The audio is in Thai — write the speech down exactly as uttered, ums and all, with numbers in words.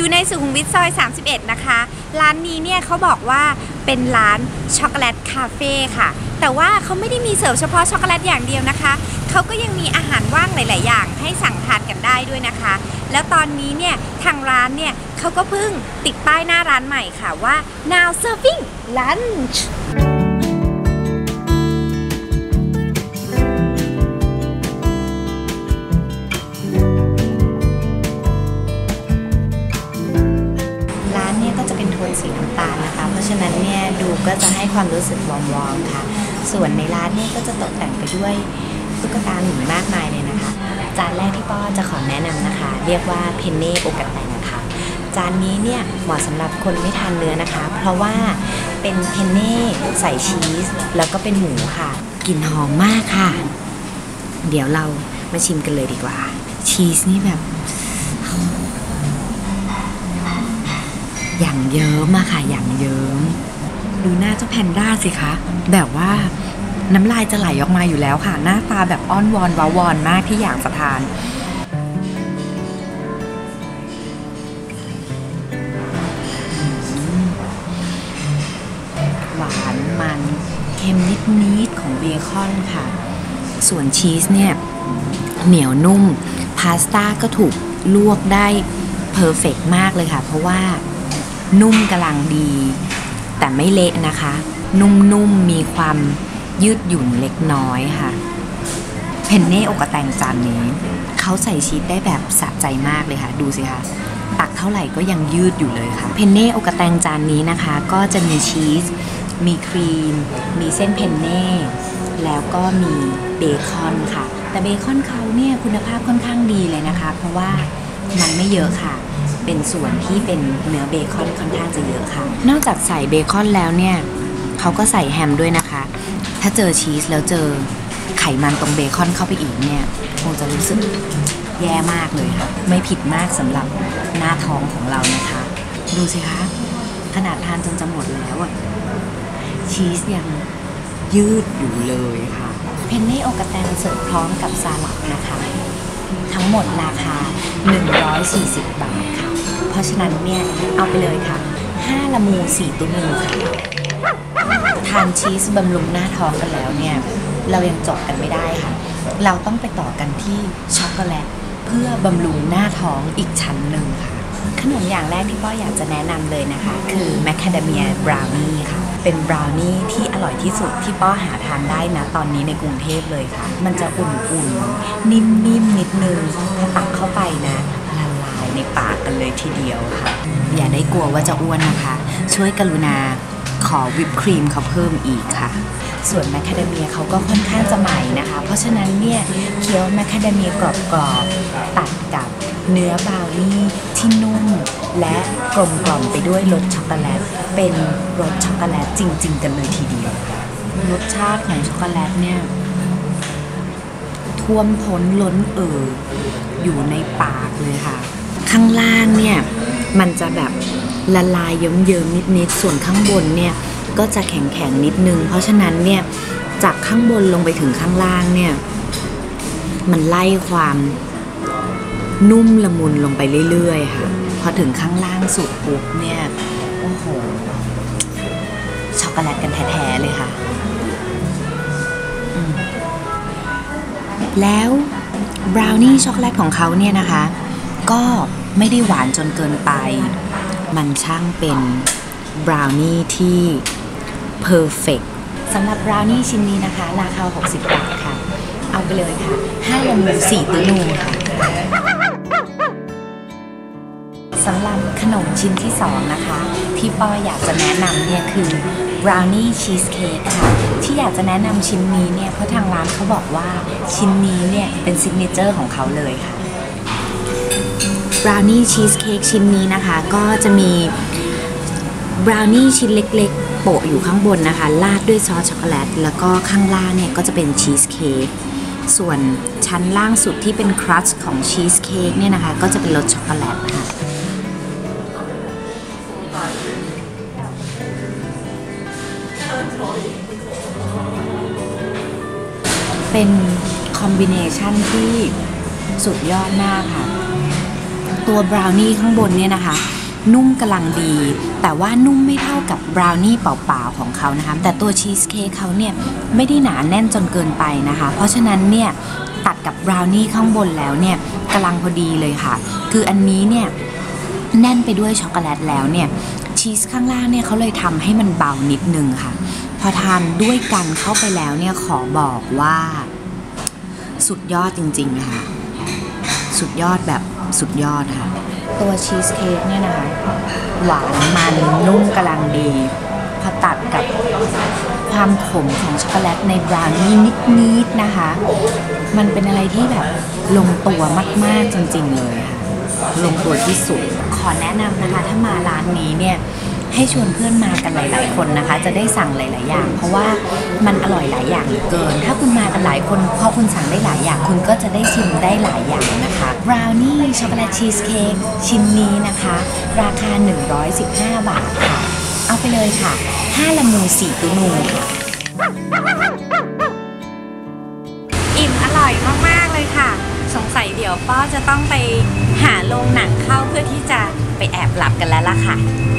อยู่ในสุขุมวิทซอยสามสิบเอ็ดนะคะร้านนี้เนี่ยเขาบอกว่าเป็นร้านช็อกโกแลตคาเฟ่ค่ะแต่ว่าเขาไม่ได้มีเสิร์ฟเฉพาะช็อกโกแลตอย่างเดียวนะคะเขาก็ยังมีอาหารว่างหลายๆอย่างให้สั่งทานกันได้ด้วยนะคะแล้วตอนนี้เนี่ยทางร้านเนี่ยเขาก็เพิ่งติดป้ายหน้าร้านใหม่ค่ะว่า now serving lunchสีน้ำตาลนะคะเพราะฉะนั้นเนี่ยดูก็จะให้ความรู้สึกวอร์มๆค่ะส่วนในร้านเนี่ยก็จะตกแต่งไปด้วยตุ๊กตาหมีมากมายเลยนะคะจานแรกที่ป้อจะขอแนะนำนะคะเรียกว่าเพนเน่โอกาแตงค่ะจานนี้เนี่ยเหมาะสำหรับคนไม่ทานเนื้อนะคะเพราะว่าเป็นเพนเน่ใส่ชีสแล้วก็เป็นหมูค่ะกลิ่นหอมมากค่ะเดี๋ยวเรามาชิมกันเลยดีกว่าชีสนี่แบบอย่างเยิ้มอะค่ะอย่างเยิ้มดูหน้าเจ้าแพนด้าสิคะแบบว่าน้ำลายจะไหลออกมาอยู่แล้วค่ะหน้าตาแบบอ้อนวอนว้าวอนมากที่อยากจะทานหวานมันเค็มนิดๆของเบคอนค่ะส่วนชีสเนี่ยเหนียวนุ่มพาสต้าก็ถูกลวกได้เพอร์เฟกต์มากเลยค่ะเพราะว่านุ่มกำลังดีแต่ไม่เละนะคะนุ่มๆ ม, มีความยืดหยุ่นเล็กน้อยค่ะเพนเน่โอกาแตงจานนี้เขาใส่ชีสได้แบบสะใจมากเลยค่ะดูสิคะตักเท่าไหร่ก็ยังยืดอยู่เลยค่ะเพนเน่โอกาแตงจานนี้นะคะก็จะมีชีสมีครีมมีเส้นเพนเน่แล้วก็มีเบคอนค่ะแต่เบคอนเขาเนี่ยคุณภาพค่อนข้างดีเลยนะคะเพราะว่ามันไม่เยอะค่ะเป็นส่วนที่เป็นเนื้อเบคอนค่อนข้างจะเยอะค่ะนอกจากใส่เบคอนแล้วเนี่ยเขาก็ใส่แฮมด้วยนะคะถ้าเจอชีสแล้วเจอไขมันตรงเบคอนเข้าไปอีกเนี่ยคงจะรู้สึกแย่มากเลยค่ะไม่ผิดมากสำหรับหน้าท้องของเรานะคะดูสิคะขนาดทานจนจะหมดแล้วอะชีสยังยืดอยู่เลยค่ะเพนเน่โอกาแตงเสิร์ฟพร้อมกับสลัดนะคะทั้งหมดราคาหนึ่งร้อยสี่สิบบาทค่ะเพราะฉะนั้นเนี่ยเอาไปเลยค่ะห้าละมูสี่ตุ้มค่ะทานชีสบำรุงหน้าท้องกันแล้วเนี่ยเรายังจบกันไม่ได้ค่ะเราต้องไปต่อกันที่ช็อกโกแลตเพื่อบำรุงหน้าท้องอีกชั้นหนึ่งค่ะขนมอย่างแรกที่ป้ออยากจะแนะนำเลยนะคะคือแมคคาเดเมียบราวนี่ค่ะเป็นบราวนี่ที่อร่อยที่สุดที่ป้อหาทานได้นะตอนนี้ในกรุงเทพเลยค่ะมันจะอุ่นๆนิ่มๆนิดนึงถ้าตักเข้าไปนะละลายในปากกันเลยทีเดียวค่ะอย่าได้กลัวว่าจะอ้วนนะคะช่วยกรุณาขอวิปครีมเขาเพิ่มอีกค่ะส่วนแมคคาเดเมียเขาก็ค่อนข้างจะใหม่นะคะเพราะฉะนั้นเนี่ยเคี้ยวแมคคาเดเมียกรอบๆตัดกับเนื้อบราวนี่ที่นุ่มและกลมกล่อมไปด้วยรสช็อกโกแลตเป็นรสช็อกโกแลตจริงๆกันเลยทีเดียวรสชาติของช็อกโกแลตเนี่ยท่วมท้นล้นเอ่ออยู่ในปากเลยค่ะข้างล่างเนี่ยมันจะแบบละลายเยิ้มๆนิดๆส่วนข้างบนเนี่ยก็จะแข็งๆนิดนึงเพราะฉะนั้นเนี่ยจากข้างบนลงไปถึงข้างล่างเนี่ยมันไล่ความนุ่มละมุนลงไปเรื่อยๆค่ะพอถึงข้างล่างสุดปุ๊บเนี่ยโอ้โหช็อกโกแลตกันแท้ๆเลยค่ะแล้วบราวนี่ช็อกโกแลตของเขาเนี่ยนะคะก็ไม่ได้หวานจนเกินไปมันช่างเป็นบราวนี่ที่เพอร์เฟกต์สำหรับบราวนี่ชิ้นนี้นะคะราคาหกสิบบาทค่ะเอาไปเลยค่ะห้าละมูสี่ตุ้นูค่ะสำหรับขนมชิ้นที่สองนะคะที่ป้ออยากจะแนะนำเนี่ยคือบราวนี่ชีสเค้กค่ะที่อยากจะแนะนำชิ้นนี้เนี่ยเพราะทางร้านเขาบอกว่าชิ้นนี้เนี่ยเป็นซิกเนเจอร์ของเขาเลยค่ะบราวนี่ชีสเค้กชิ้นนี้นะคะก็จะมีบราวนี่ชิ้นเล็กๆโปะอยู่ข้างบนนะคะราดด้วยซอสช็อกโกแลตแล้วก็ข้างล่างเนี่ยก็จะเป็นชีสเค้กส่วนชั้นล่างสุดที่เป็นครัสของชีสเค้กเนี่ยนะคะก็จะเป็นรสช็อกโกแลตค่ะเป็นคอมบิเนชันที่สุดยอดมากค่ะตตัวบราวนี่ข้างบนเนี่ยนะคะนุ่มกำลังดีแต่ว่านุ่มไม่เท่ากับบราวนี่เปล่าๆของเขานะคะแต่ตัวชีสเค้กเขาเนี่ยไม่ได้หนาแน่นจนเกินไปนะคะเพราะฉะนั้นเนี่ยตัดกับบราวนี่ข้างบนแล้วเนี่ยกำลังพอดีเลยค่ะคืออันนี้เนี่ยแน่นไปด้วยช็อกโกแลตแล้วเนี่ยชีสข้างล่างเนี่ยเขาเลยทำให้มันเบานิดนึงค่ะพอทานด้วยกันเข้าไปแล้วเนี่ยขอบอกว่าสุดยอดจริงๆค่ะสุดยอดแบบสุดยอดค่ะตัวชีสเค้กเนี่ยนะคะหวานมันนุ่มกำลังดีพอตัดกับความขมของช็อกโกแลตในบราวนี่นิดๆนะคะมันเป็นอะไรที่แบบลงตัวมากๆจริงๆเลยค่ะลงตัวที่สุดขอแนะนำนะคะถ้ามาร้านนี้เนี่ยให้ชวนเพื่อนมากันหลายๆคนนะคะจะได้สั่งหลายๆอย่างเพราะว่ามันอร่อยหลายอย่างเหลือเกินถ้าคุณมากันหลายคนพอคุณสั่งได้หลายอย่างคุณก็จะได้ชิมได้หลายอย่างนะคะบราวนี่ช็อกโกแลตชีสเค้กชิ้นนี้นะคะราคาหนึ่งร้อยสิบห้าบาทค่ะเอาไปเลยค่ะห้าละมูสี่ตุนูค่ะอิ่มอร่อยมากๆเลยค่ะสงสัยเดี๋ยวป้อจะต้องไปหาโรงหนังเข้าเพื่อที่จะไปแอบหลับกันแล้วล่ะค่ะ